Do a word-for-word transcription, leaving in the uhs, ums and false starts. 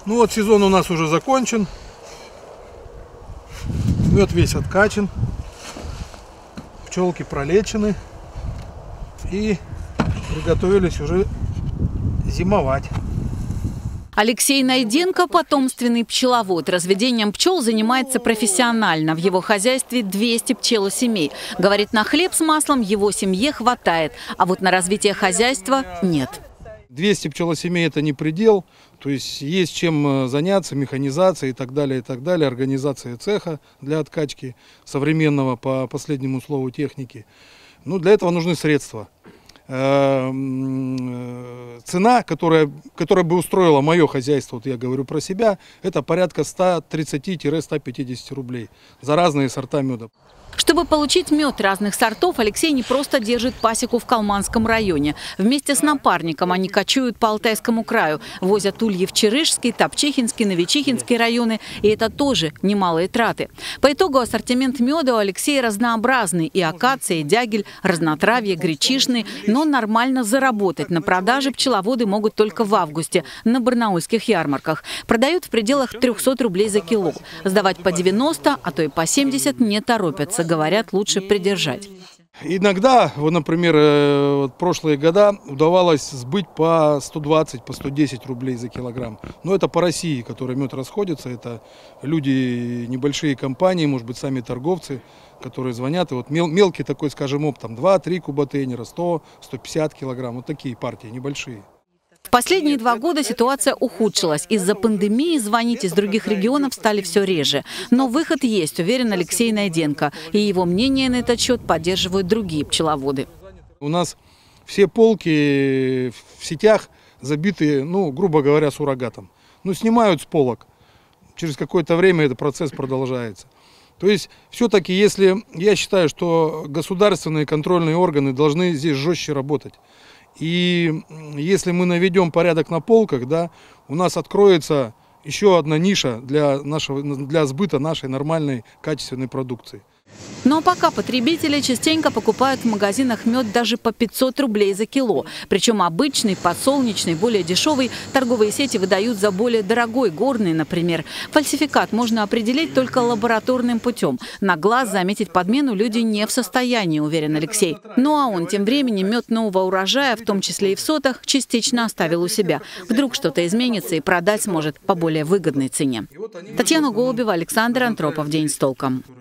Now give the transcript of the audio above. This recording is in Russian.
Ну вот сезон у нас уже закончен. Мед весь откачан. Пчелки пролечены. И приготовились уже зимовать. Алексей Найденко – потомственный пчеловод. Разведением пчел занимается профессионально. В его хозяйстве двести пчелосемей. Говорит, на хлеб с маслом его семье хватает, а вот на развитие хозяйства нет. двести пчелосемей – это не предел. То есть есть чем заняться, механизация и так далее, и так далее, организация цеха для откачки современного по последнему слову техники. Ну, для этого нужны средства. Цена, которая, которая бы устроила мое хозяйство, вот я говорю про себя, это порядка ста тридцати — ста пятидесяти рублей за разные сорта меда. Чтобы получить мед разных сортов, Алексей не просто держит пасеку в Калманском районе. Вместе с напарником они кочуют по Алтайскому краю, возят ульи в Чарышский, Топчихинский, Новичихинский районы. И это тоже немалые траты. По итогу ассортимент меда у Алексея разнообразный. И акация, и дягель, разнотравье, гречишный. Но нормально заработать на продаже пчеловоды могут только в августе на барнаульских ярмарках. Продают в пределах трёхсот рублей за кило. Сдавать по девяносто, а то и по семьдесят не торопятся. Говорят, лучше придержать. Иногда, вот, например, вот прошлые года удавалось сбыть по сто двадцать, по сто десять рублей за килограмм. Но это по России, который мед расходится. Это люди, небольшие компании, может быть, сами торговцы, которые звонят. И вот мел, мелкий такой, скажем, оп, там два-три куботейнера, сто — сто пятьдесят килограмм. Вот такие партии, небольшие. В последние два года ситуация ухудшилась. Из-за пандемии звонить из других регионов стали все реже. Но выход есть, уверен Алексей Найденко. И его мнение на этот счет поддерживают другие пчеловоды. У нас все полки в сетях забиты, ну, грубо говоря, суррогатом. Ну, снимают с полок. Через какое-то время этот процесс продолжается. То есть, все-таки, если я считаю, что государственные контрольные органы должны здесь жестче работать. И если мы наведем порядок на полках, да, у нас откроется еще одна ниша для, нашего, для сбыта нашей нормальной качественной продукции. Но пока потребители частенько покупают в магазинах мед даже по пятьсот рублей за кило. Причем обычный, подсолнечный, более дешевый торговые сети выдают за более дорогой, горный, например. Фальсификат можно определить только лабораторным путем. На глаз заметить подмену люди не в состоянии, уверен Алексей. Ну а он тем временем мед нового урожая, в том числе и в сотах, частично оставил у себя. Вдруг что-то изменится и продать сможет по более выгодной цене. Татьяна Голубева, Александр Антропов. День с толком.